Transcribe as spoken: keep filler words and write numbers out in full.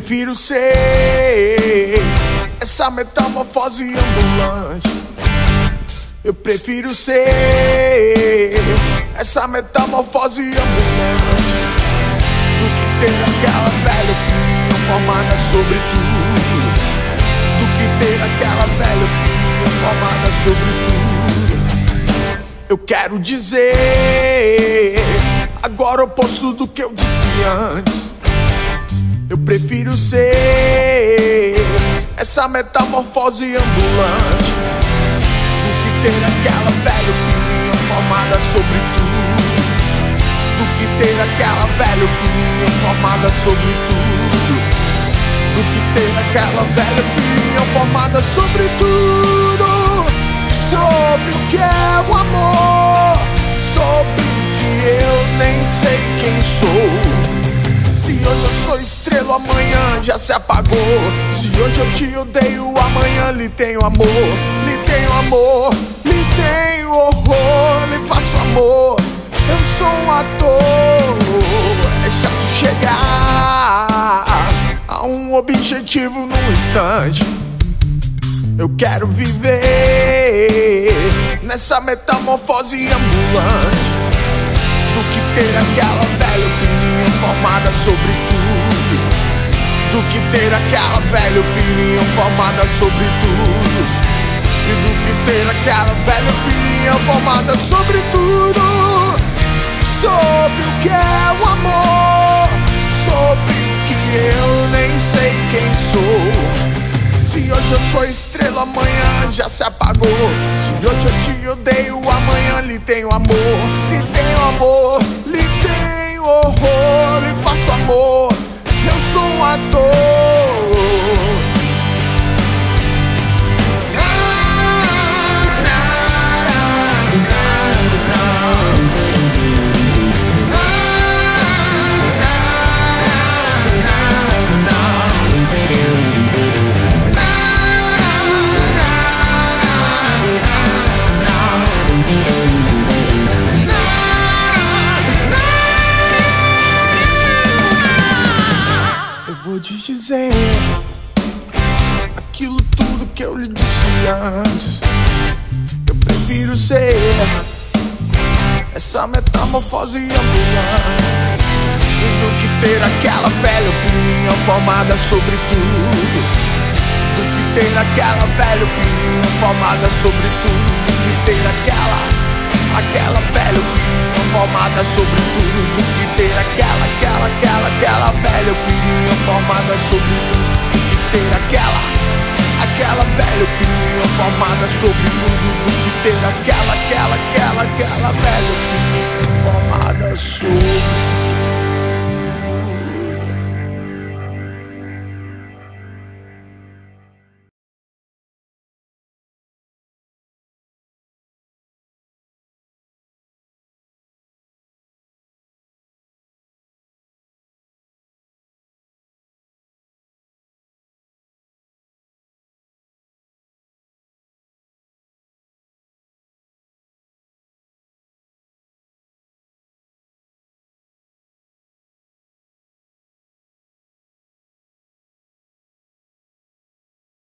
prefiro ser essa metamorfose ambulante. Eu prefiro ser essa metamorfose ambulante do que ter aquela velha opinião formada sobre tudo, do que ter aquela velha opinião formada sobre tudo. Eu quero dizer agora o oposto do que eu disse antes. Eu prefiro ser essa metamorfose ambulante do que ter aquela velha opinião formada sobre tudo, do que ter aquela velha opinião formada sobre tudo, do que ter aquela velha opinião formada sobre tudo, sobre o que é o amor, sobre o que eu nem sei quem sou. Se hoje eu sou estrela, amanhã já se apagou. Se hoje eu te odeio, amanhã lhe tenho amor, lhe tenho amor, lhe tenho horror, lhe faço amor. Eu sou um ator. É chato chegar a um objetivo num instante. Eu quero viver nessa metamorfose ambulante do que ter aquela velha opinião formada sobre tudo, do que ter aquela velha opinião formada sobre tudo, e do que ter aquela velha opinião formada sobre tudo, sobre o que é o amor, sobre o que eu nem sei quem sou. Se hoje eu sou estrela, amanhã já se apagou. Se hoje eu te odeio, amanhã lhe tenho amor, lhe tenho amor, lhe tenho horror, lhe faço amor. Eu sou um ator. Vou te dizer aquilo tudo que eu lhe disse antes. Eu prefiro ser essa metamorfose ambulante do que ter aquela velha opinião formada sobre tudo, do que ter aquela velha opinião formada sobre tudo, do que ter aquela, aquela velha opinião formada sobre tudo, do que ter aquela, aquela, aquela, aquela velha opinião formada sobre tudo, do que ter aquela, aquela velha opinião formada sobre tudo, do que ter aquela, aquela, aquela, aquela velha opinião formada sobre